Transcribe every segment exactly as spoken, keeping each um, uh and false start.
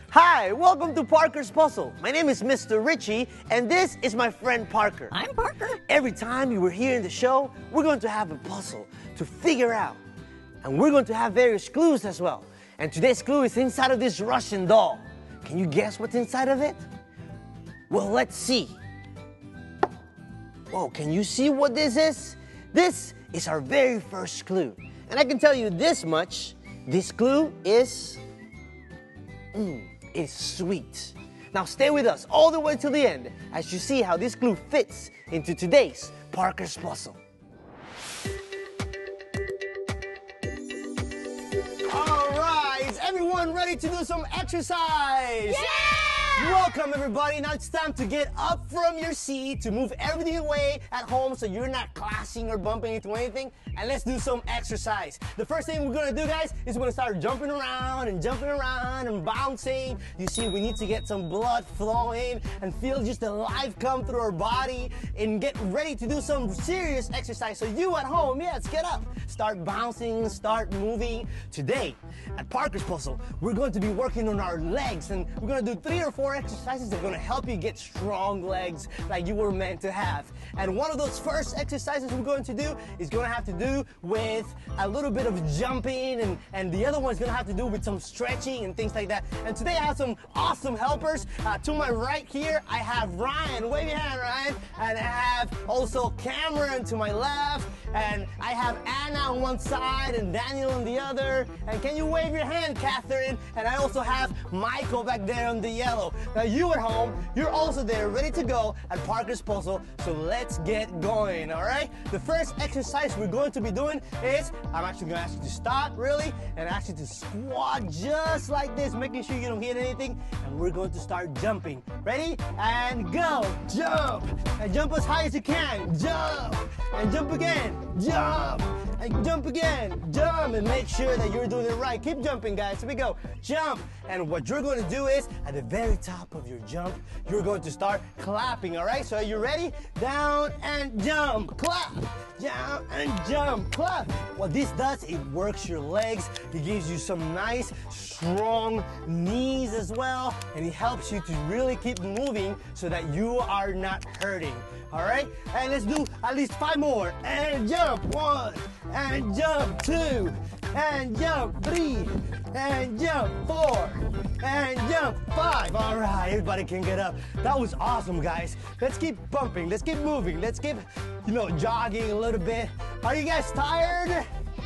Hi, welcome to Parker's Puzzle. My name is Mister Richie, and this is my friend Parker. I'm Parker. Every time you were here in the show, we're going to have a puzzle to figure out. And we're going to have various clues as well. And today's clue is inside of this Russian doll. Can you guess what's inside of it? Well, let's see. Whoa, can you see what this is? This is our very first clue. And I can tell you this much. This clue is... Mmm. is sweet. Now stay with us all the way till the end as you see how this clue fits into today's Parker's Puzzle. All right, is everyone ready to do some exercise? Yeah! Welcome everybody. Now it's time to get up from your seat, to move everything away at home so you're not clashing or bumping into anything, and let's do some exercise. The first thing we're gonna do, guys, is we're gonna start jumping around and jumping around and bouncing. You see, we need to get some blood flowing and feel just the life come through our body and get ready to do some serious exercise. So you at home, yes, get up, start bouncing, start moving. Today at Parker's Puzzle, we're going to be working on our legs, and we're gonna do three or four exercises that are going to help you get strong legs like you were meant to have. And one of those first exercises we're going to do is going to have to do with a little bit of jumping, and, and the other one is going to have to do with some stretching and things like that. And today I have some awesome helpers. Uh, to my right here, I have Ryan. Wave your hand, Ryan. And I have also Cameron to my left. And I have Anna on one side and Daniel on the other. And can you wave your hand, Catherine? And I also have Michael back there on the yellow. Now you at home, you're also there ready to go at Parker's Puzzle, so let's get going, all right? The first exercise we're going to be doing is, I'm actually going to ask you to stop, really, and ask you to squat just like this, making sure you don't hit anything, and we're going to start jumping. Ready? And go! Jump! And jump as high as you can. Jump! And jump again. Jump! And jump again. Jump! And make sure that you're doing it right. Keep jumping, guys. Here we go. Jump! And what you're going to do is, at the very top of your jump, you're going to start clapping, all right? So are you ready? Down and jump. Clap! Down and jump. Clap! What this does, it works your legs. It gives you some nice, strong knees as well. And it helps you to really keep moving so that you are not hurting. All right? And let's do at least five more. And jump. One. And jump. Two. And jump. Three. And jump. Four. And jump. Five. All right, everybody can get up. That was awesome, guys. Let's keep bumping. Let's keep moving. Let's keep, you know, jogging a little bit. Are you guys tired?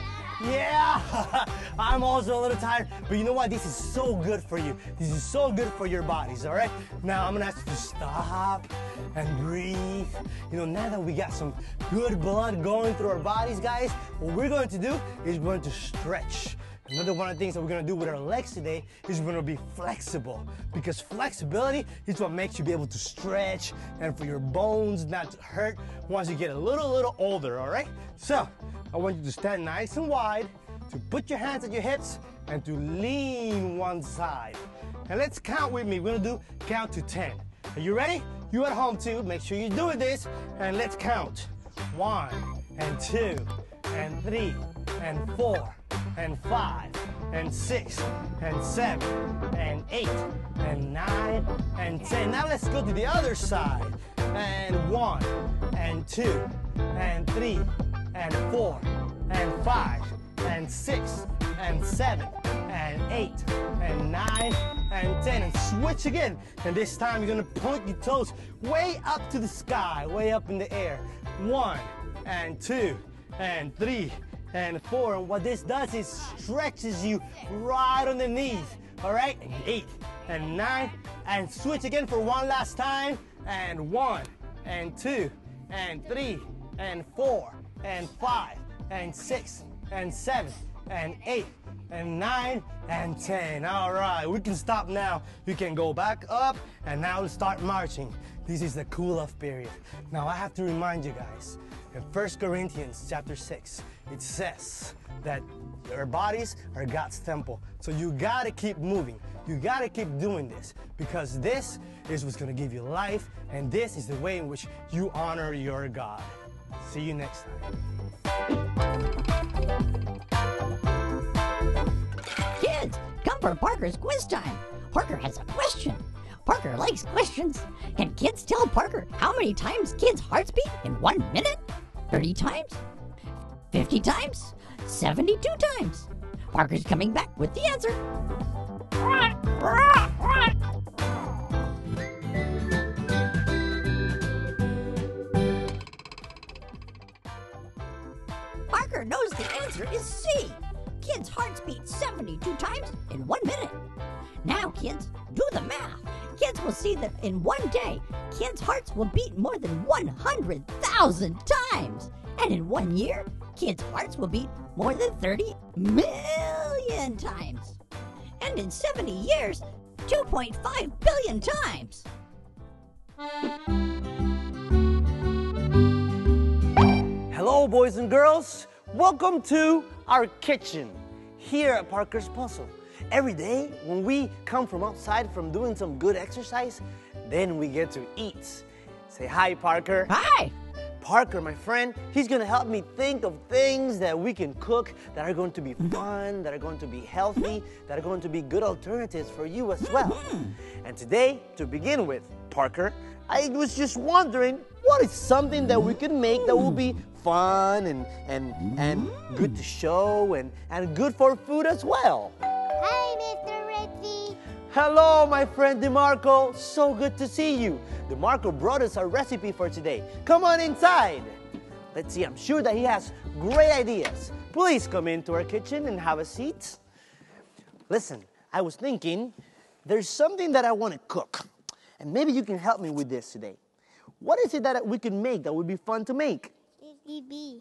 Yeah, I'm also a little tired, but you know what? This is so good for you. This is so good for your bodies, all right? Now, I'm gonna ask you to stop and breathe. You know, now that we got some good blood going through our bodies, guys, what we're going to do is we're going to stretch. Another one of the things that we're gonna do with our legs today is we're gonna be flexible, because flexibility is what makes you be able to stretch and for your bones not to hurt once you get a little, little older, all right? So, I want you to stand nice and wide, to put your hands at your hips, and to lean one side. And let's count with me. We're gonna do count to ten. Are you ready? You at home too, make sure you're doing this, and let's count. One, and two, and three, and four, and five, and six, and seven, and eight, and nine, and ten. Now let's go to the other side. And one, and two, and three, and four, and five, and six, and seven, and eight, and nine, and ten. And switch again. And this time you're gonna point your toes way up to the sky, way up in the air. One, and two, and three, and four. And what this does is stretches you right underneath. All right, and eight, and nine, and switch again for one last time. And one, and two, and three, and four, and five, and six, and seven, and eight, and nine, and ten. All right, we can stop now. You can go back up, and now we'll start marching. This is the cool off period. Now I have to remind you guys, in First Corinthians chapter six, it says that our bodies are God's temple. So you gotta keep moving. You gotta keep doing this, because this is what's gonna give you life, and this is the way in which you honor your God. See you next time. Kids, come for Parker's quiz time. Parker has a question. Parker likes questions. Can kids tell Parker how many times kids' hearts beat in one minute? thirty times? fifty times? seventy-two times? Parker's coming back with the answer. Parker knows the answer is C. Kids' hearts beat seventy-two times in one minute. Now, kids, do the math. Kids will see that in one day, kids' hearts will beat more than one hundred thousand times. And in one year, kids' hearts will beat more than thirty million times. And in seventy years, two point five billion times. Hello, boys and girls. Welcome to our kitchen here at Parker's Puzzle. Every day when we come from outside from doing some good exercise, then we get to eat. Say hi, Parker. Hi. Parker, my friend, he's gonna help me think of things that we can cook that are going to be fun, that are going to be healthy, that are going to be good alternatives for you as well. And today, to begin with, Parker, I was just wondering, what is something that we can make that will be fun and and and good to show and, and good for food as well? Hi, Mister Ritzy. Hello, my friend DeMarco. So good to see you. DeMarco brought us our recipe for today. Come on inside. Let's see, I'm sure that he has great ideas. Please come into our kitchen and have a seat. Listen, I was thinking, there's something that I want to cook. And maybe you can help me with this today. What is it that we can make that would be fun to make? Busy bee.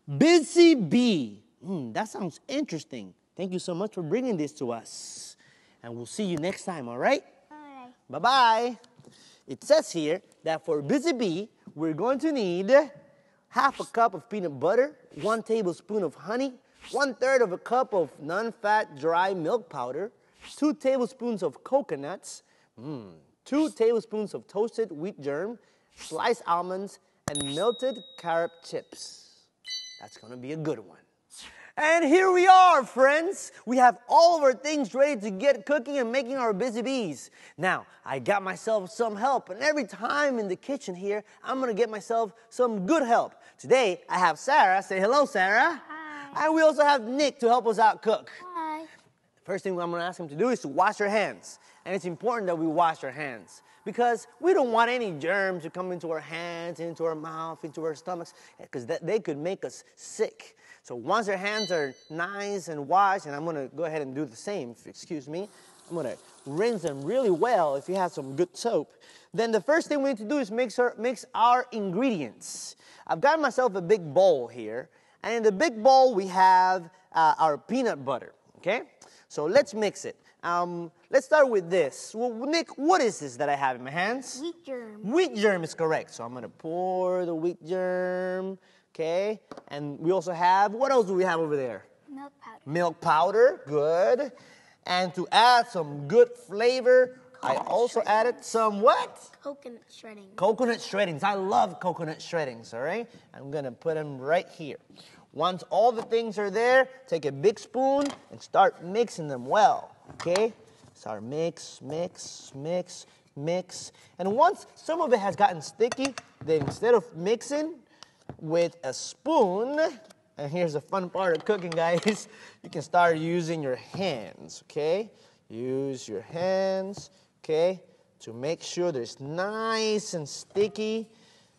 Busy bee. Mm, that sounds interesting. Thank you so much for bringing this to us. And we'll see you next time, all right? All right. Bye-bye. It says here that for Busy Bee, we're going to need half a cup of peanut butter, one tablespoon of honey, one third of a cup of non-fat dry milk powder, two tablespoons of coconuts, mm, two tablespoons of toasted wheat germ, sliced almonds, and melted carrot chips. That's going to be a good one. And here we are, friends. We have all of our things ready to get cooking and making our Busy Bees. Now, I got myself some help, and every time in the kitchen here, I'm going to get myself some good help. Today, I have Sarah. Say hello, Sarah. Hi. And we also have Nick to help us out cook. Hi. The first thing I'm going to ask him to do is to wash our hands. And it's important that we wash our hands because we don't want any germs to come into our hands, into our mouth, into our stomachs, because they could make us sick. So once your hands are nice and washed, and I'm going to go ahead and do the same, if you excuse me. I'm going to rinse them really well if you have some good soap. Then the first thing we need to do is mix our, mix our ingredients. I've got myself a big bowl here. And in the big bowl, we have uh, our peanut butter, okay? So let's mix it. Um, let's start with this. Well, Nick, what is this that I have in my hands? Wheat germ. Wheat germ is correct. So I'm going to pour the wheat germ. Okay, and we also have, what else do we have over there? Milk powder. Milk powder, good. And to add some good flavor, I also added some what? Coconut shredding. Coconut shreddings. I love coconut shreddings, all right? I'm going to put them right here. Once all the things are there, take a big spoon and start mixing them well, okay? Start mix, mix, mix, mix. And once some of it has gotten sticky, then instead of mixing with a spoon, and here's the fun part of cooking, guys, you can start using your hands, okay? Use your hands, okay, to make sure that it's nice and sticky,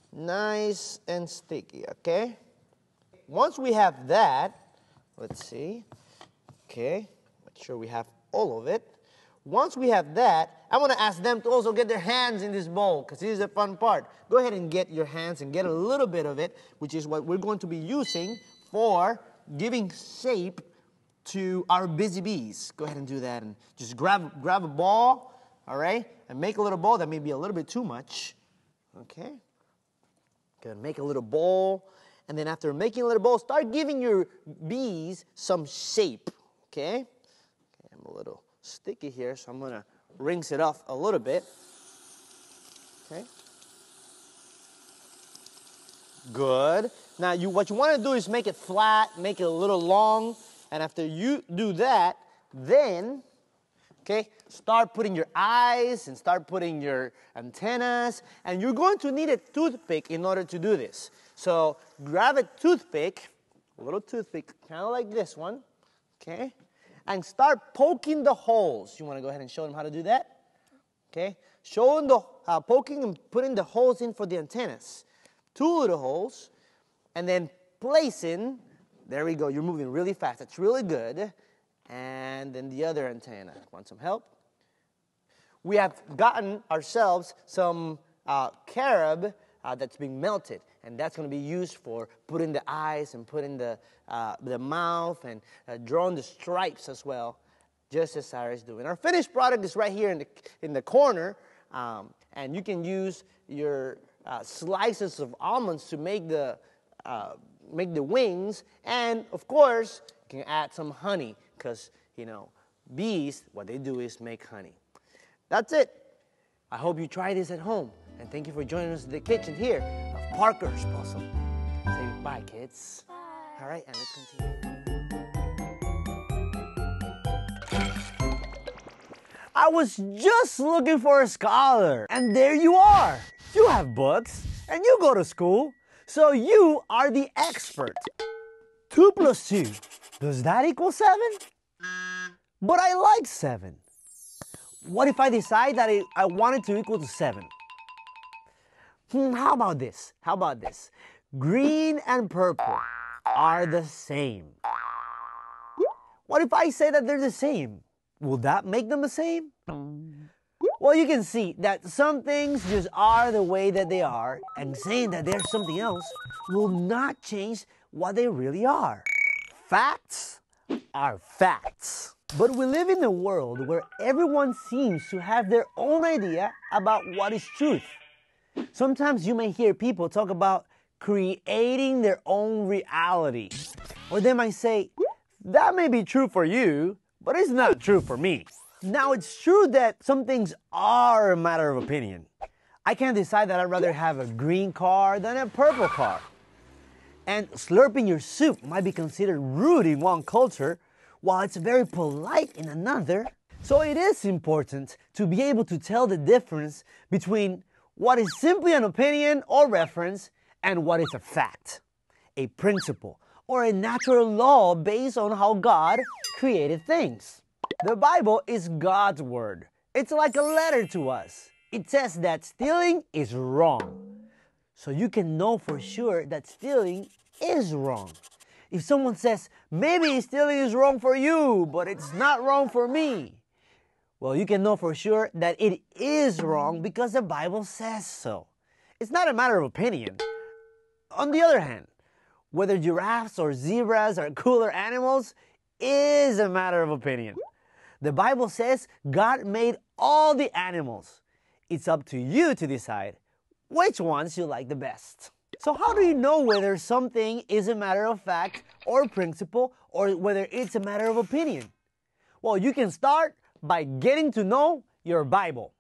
nice and sticky, okay? Once we have that, let's see, okay, make sure we have all of it. Once we have that, I want to ask them to also get their hands in this bowl, because this is the fun part. Go ahead and get your hands and get a little bit of it, which is what we're going to be using for giving shape to our Busy Bees. Go ahead and do that, and just grab, grab a ball, all right, and make a little ball. That may be a little bit too much, okay? Go and make a little bowl, and then after making a little bowl, start giving your bees some shape, okay? Okay, I'm a little sticky here, so I'm going to rinse it off a little bit. Okay. Good. Now, you what you want to do is make it flat, make it a little long, and after you do that, then, Okay, start putting your eyes and start putting your antennas, and you're going to need a toothpick in order to do this. So grab a toothpick, a little toothpick, kind of like this one, okay, and start poking the holes. You want to go ahead and show them how to do that? Okay, showing the, uh, poking and putting the holes in for the antennas. Two little holes, and then placing, there we go, you're moving really fast, that's really good. And then the other antenna. Want some help? We have gotten ourselves some uh, carob uh, that's being melted, and that's going to be used for putting the eyes and putting the, uh, the mouth and uh, drawing the stripes as well, just as Sarah's doing. Our finished product is right here in the, in the corner, um, and you can use your uh, slices of almonds to make the, uh, make the wings, and of course, you can add some honey. Because, you know, bees, what they do is make honey. That's it. I hope you try this at home. And thank you for joining us in the kitchen here of Parker's Puzzle. Say bye, kids. Bye. All right, and let's continue. I was just looking for a scholar. And there you are. You have books, and you go to school. So you are the expert. Two plus two. Does that equal seven? But I like seven. What if I decide that I, I want it to equal to seven? Hmm, how about this? How about this? Green and purple are the same. What if I say that they're the same? Will that make them the same? Well, you can see that some things just are the way that they are, and saying that they're something else will not change what they really are. Facts are facts. But we live in a world where everyone seems to have their own idea about what is truth. Sometimes you may hear people talk about creating their own reality. Or they might say, that may be true for you, but it's not true for me. Now, it's true that some things are a matter of opinion. I can decide that I'd rather have a green car than a purple car. And slurping your soup might be considered rude in one culture, while it's very polite in another. So it is important to be able to tell the difference between what is simply an opinion or reference and what is a fact, a principle, or a natural law based on how God created things. The Bible is God's word. It's like a letter to us. It says that stealing is wrong. So you can know for sure that stealing is wrong. If someone says, maybe stealing is wrong for you, but it's not wrong for me, well, you can know for sure that it is wrong because the Bible says so. It's not a matter of opinion. On the other hand, whether giraffes or zebras are cooler animals is a matter of opinion. The Bible says God made all the animals. It's up to you to decide which ones you like the best. So how do you know whether something is a matter of fact or principle, or whether it's a matter of opinion? Well, you can start by getting to know your Bible.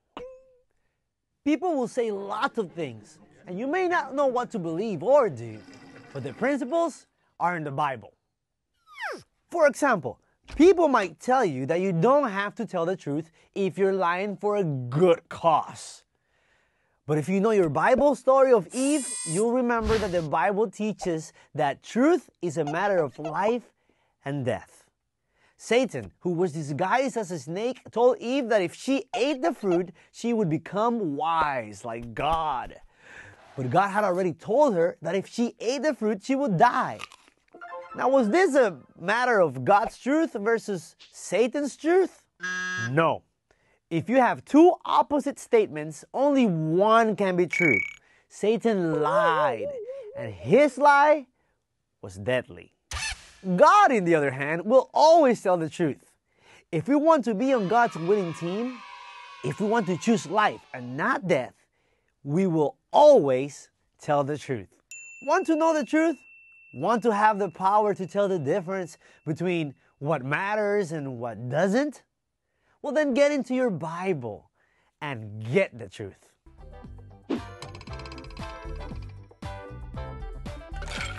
People will say lots of things, and you may not know what to believe or do, but the principles are in the Bible. For example, people might tell you that you don't have to tell the truth if you're lying for a good cause. But if you know your Bible story of Eve, you'll remember that the Bible teaches that truth is a matter of life and death. Satan, who was disguised as a snake, told Eve that if she ate the fruit, she would become wise like God. But God had already told her that if she ate the fruit, she would die. Now, was this a matter of God's truth versus Satan's truth? No. If you have two opposite statements, only one can be true. Satan lied, and his lie was deadly. God, on the other hand, will always tell the truth. If we want to be on God's winning team, if we want to choose life and not death, we will always tell the truth. Want to know the truth? Want to have the power to tell the difference between what matters and what doesn't? Well, then get into your Bible and get the truth.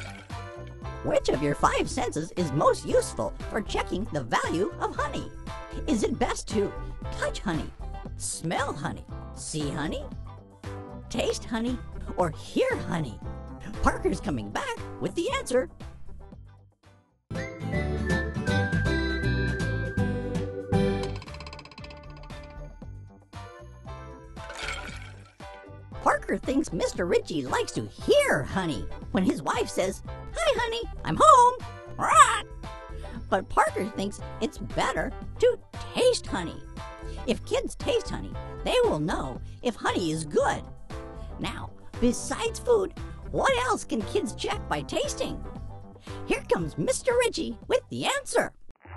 Which of your five senses is most useful for checking the value of honey? Is it best to touch honey, smell honey, see honey, taste honey, or hear honey? Parker's coming back with the answer. Parker thinks Mister Richie likes to hear honey when his wife says, "Hi, honey, I'm home." Rah! But Parker thinks it's better to taste honey. If kids taste honey, they will know if honey is good. Now, besides food, what else can kids check by tasting? Here comes Mister Richie with the answer.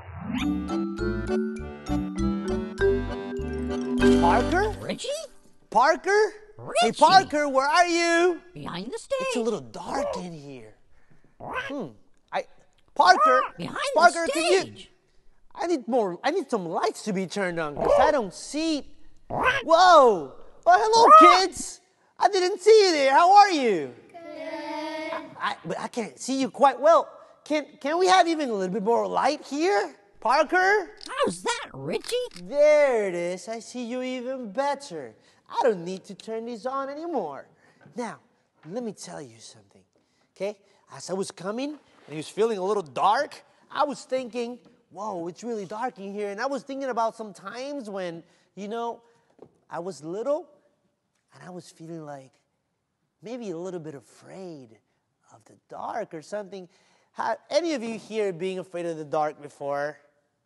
Parker? Richie? Parker? Richie? Hey, Parker, where are you? Behind the stage. It's a little dark in here. Hmm. I, Parker, Behind Parker, the can you? stage. I need more. I need some lights to be turned on because I don't see. Whoa! Oh, hello, kids. I didn't see you there. How are you? Good. I, but I can't see you quite well. Can Can we have even a little bit more light here, Parker? How's that, Richie? There it is. I see you even better. I don't need to turn these on anymore. Now, let me tell you something, okay? As I was coming and it was feeling a little dark, I was thinking, whoa, it's really dark in here. And I was thinking about some times when, you know, I was little and I was feeling like maybe a little bit afraid of the dark or something. Have any of you here being afraid of the dark before?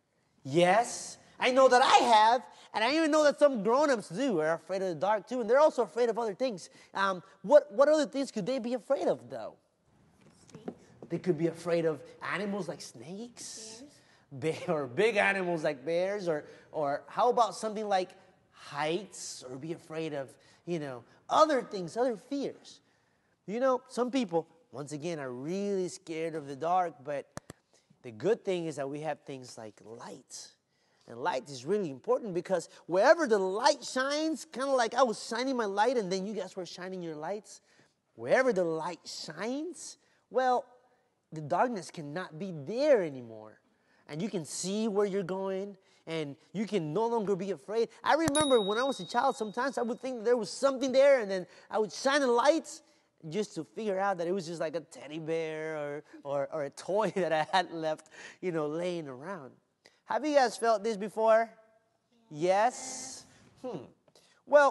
Yes, I know that I have, and I even know that some grown-ups do are afraid of the dark too, and they're also afraid of other things. Um, what, what other things could they be afraid of, though? Snakes. They could be afraid of animals like snakes, Bear, or big animals like bears, or, or how about something like heights, or be afraid of, you know, other things, other fears. You know, some people, once again, are really scared of the dark, but the good thing is that we have things like light. And light is really important because wherever the light shines, kind of like I was shining my light and then you guys were shining your lights, wherever the light shines, well, the darkness cannot be there anymore. And you can see where you're going and you can no longer be afraid. I remember when I was a child, sometimes I would think there was something there and then I would shine the lights just to figure out that it was just like a teddy bear or, or, or a toy that I had left, you know, laying around. Have you guys felt this before? Yes? Hmm. Well,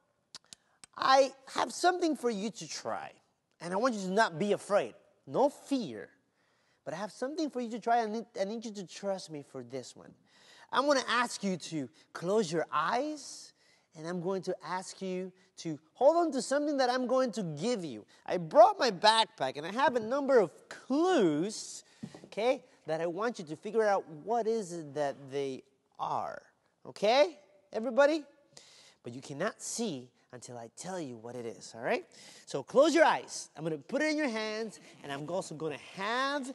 I have something for you to try. And I want you to not be afraid. No fear. But I have something for you to try. I need, I need you to trust me for this one. I'm going to ask you to close your eyes. And I'm going to ask you to hold on to something that I'm going to give you. I brought my backpack. And I have a number of clues. Okay? That I want you to figure out what is it that they are. Okay, everybody? But you cannot see until I tell you what it is, all right? So close your eyes. I'm going to put it in your hands, and I'm also going to have,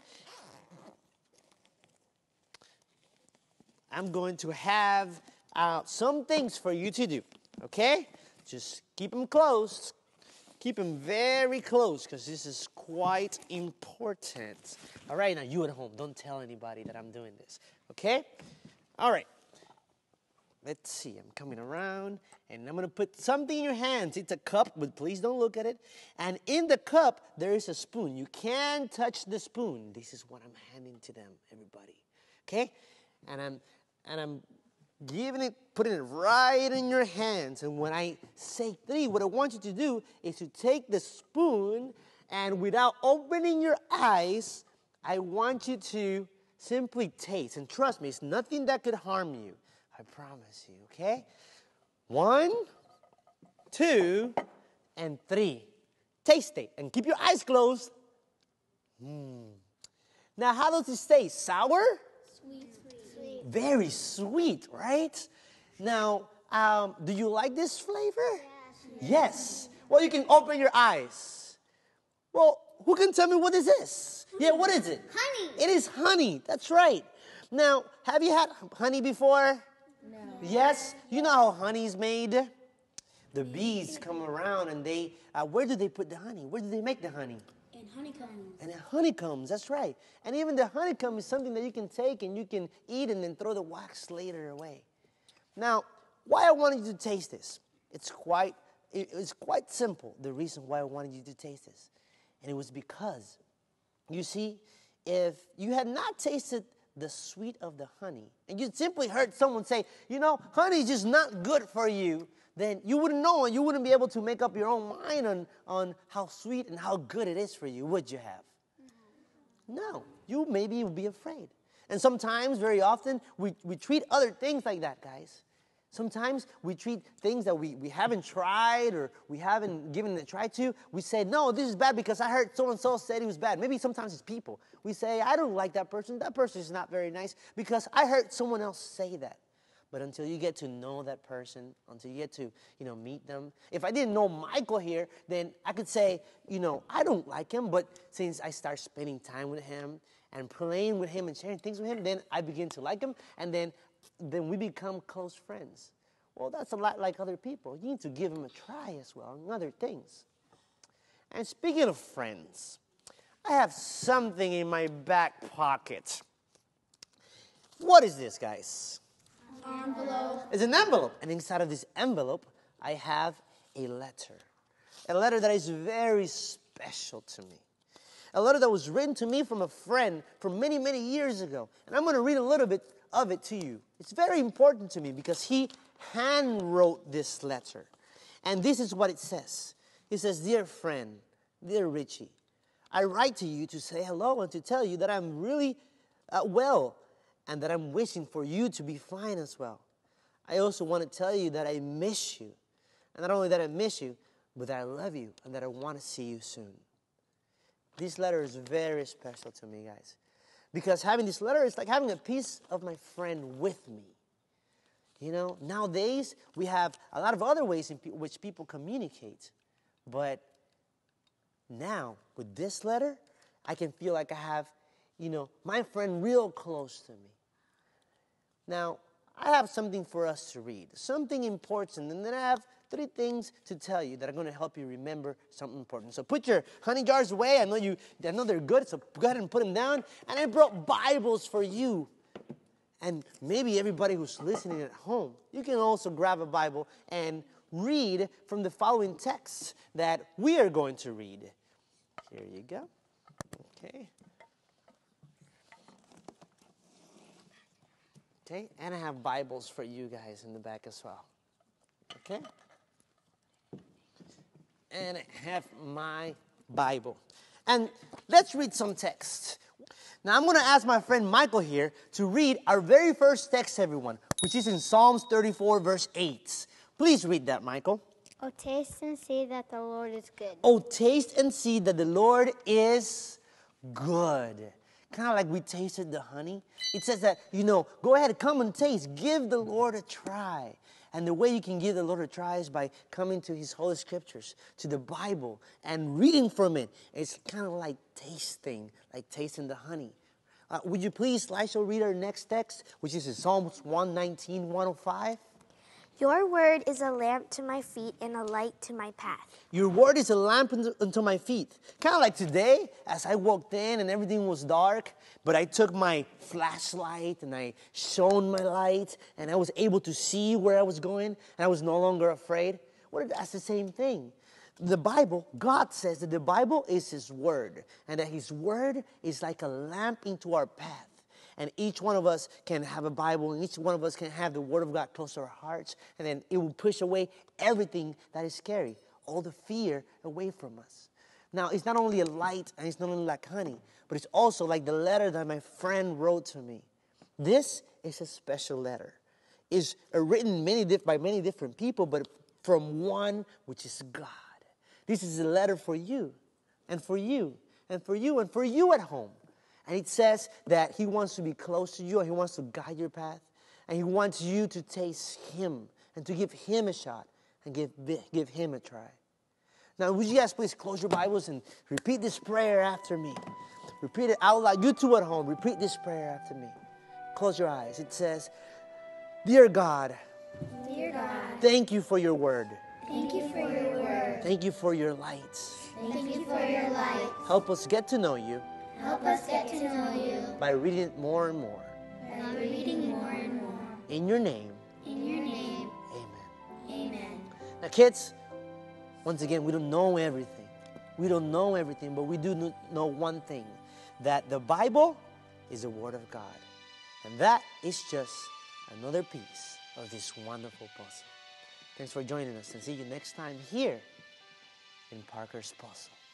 I'm going to have uh, some things for you to do, okay? Just keep them closed. Keep them very close because this is quite important. All right, now you at home, don't tell anybody that I'm doing this, okay? All right. Let's see, I'm coming around and I'm going to put something in your hands. It's a cup, but please don't look at it. And in the cup, there is a spoon. You can't touch the spoon. This is what I'm handing to them, everybody, okay? And I'm, and I'm giving it, putting it right in your hands. And when I say three, what I want you to do is to take the spoon and without opening your eyes, I want you to simply taste. And trust me, it's nothing that could harm you. I promise you, okay? One, two, and three. Taste it and keep your eyes closed. Mm. Now, how does it taste? Sour? Sweet. Sweet. Very sweet, right? Now, um, do you like this flavor? Yes. Yes. Well, you can open your eyes. Well, who can tell me what is this? Yeah, what is it? Honey. It is honey. That's right. Now, have you had honey before? No. Yes? You know how honey is made? The bees come around and they, uh, where do they put the honey? Where do they make the honey? In Honeycombs. And honeycombs, that's right. And even the honeycomb is something that you can take and you can eat and then throw the wax later away. Now, why I wanted you to taste this, it's quite, it's quite simple, the reason why I wanted you to taste this. And it was because, you see, if you had not tasted the sweet of the honey, and you simply heard someone say, you know, honey is just not good for you, then you wouldn't know and you wouldn't be able to make up your own mind on, on how sweet and how good it is for you, would you have? No, you maybe would be afraid. And sometimes, very often, we, we treat other things like that, guys. Sometimes we treat things that we, we haven't tried or we haven't given it a try to. We say, no, this is bad because I heard so-and-so said he was bad. Maybe sometimes it's people. We say, I don't like that person. That person is not very nice because I heard someone else say that. But until you get to know that person, until you get to, you know, meet them. If I didn't know Michael here, then I could say, you know, I don't like him. But since I start spending time with him and playing with him and sharing things with him, then I begin to like him. And then, then we become close friends. Well, that's a lot like other people. You need to give them a try as well and other things. And speaking of friends, I have something in my back pocket. What is this, guys? Envelope. It's an envelope. And inside of this envelope, I have a letter. A letter that is very special to me. A letter that was written to me from a friend from many, many years ago. And I'm going to read a little bit of it to you. It's very important to me because he hand wrote this letter. And this is what it says. It says, dear friend, dear Richie, I write to you to say hello and to tell you that I'm really uh, well and that I'm wishing for you to be fine as well. I also want to tell you that I miss you. And not only that I miss you, but that I love you and that I want to see you soon. This letter is very special to me, guys. Because having this letter is like having a piece of my friend with me. You know, nowadays we have a lot of other ways in which people communicate. But now, with this letter, I can feel like I have, you know, my friend real close to me. Now, I have something for us to read, something important, and then I have three things to tell you that are going to help you remember something important. So put your honey jars away. I know you. I know they're good, so go ahead and put them down. And I brought Bibles for you. And maybe everybody who's listening at home, you can also grab a Bible and read from the following texts that we are going to read. Here you go. Okay. Okay, and I have Bibles for you guys in the back as well. Okay? And I have my Bible. And let's read some text. Now I'm going to ask my friend Michael here to read our very first text, everyone, which is in Psalms thirty-four, verse eight. Please read that, Michael. Oh, taste and see that the Lord is good. Oh, taste and see that the Lord is good. Kind of like we tasted the honey. It says that, you know, go ahead, come and taste. Give the Lord a try. And the way you can give the Lord a try is by coming to His Holy Scriptures, to the Bible, and reading from it. It's kind of like tasting, like tasting the honey. Uh, would you please, slideshow, read our next text, which is in Psalms one nineteen, one oh five? Your word is a lamp to my feet and a light to my path. Your word is a lamp unto my feet. Kind of like today, as I walked in and everything was dark, but I took my flashlight and I shone my light and I was able to see where I was going and I was no longer afraid. Well, that's the same thing. The Bible, God says that the Bible is His word and that His word is like a lamp into our path. And each one of us can have a Bible, and each one of us can have the Word of God close to our hearts. And then it will push away everything that is scary, all the fear away from us. Now, it's not only a light, and it's not only like honey, but it's also like the letter that my friend wrote to me. This is a special letter. It's written many diff- by many different people, but from one which is God. This is a letter for you, and for you, and for you, and for you at home. And it says that He wants to be close to you and He wants to guide your path. And He wants you to taste Him and to give Him a shot and give, give Him a try. Now, would you guys please close your Bibles and repeat this prayer after me. Repeat it out loud. You too at home, repeat this prayer after me. Close your eyes. It says, Dear God, Dear God, thank you for your word. thank you for your word. Thank you for your lights. Thank you for your light. Help us get to know you Help us get to know you by reading it more and more. by reading more and more. In your name, In your name, amen. amen. Now, kids, once again, we don't know everything. We don't know everything, but we do kn- know one thing, that the Bible is the Word of God. And that is just another piece of this wonderful puzzle. Thanks for joining us, and see you next time here in Parker's Puzzle.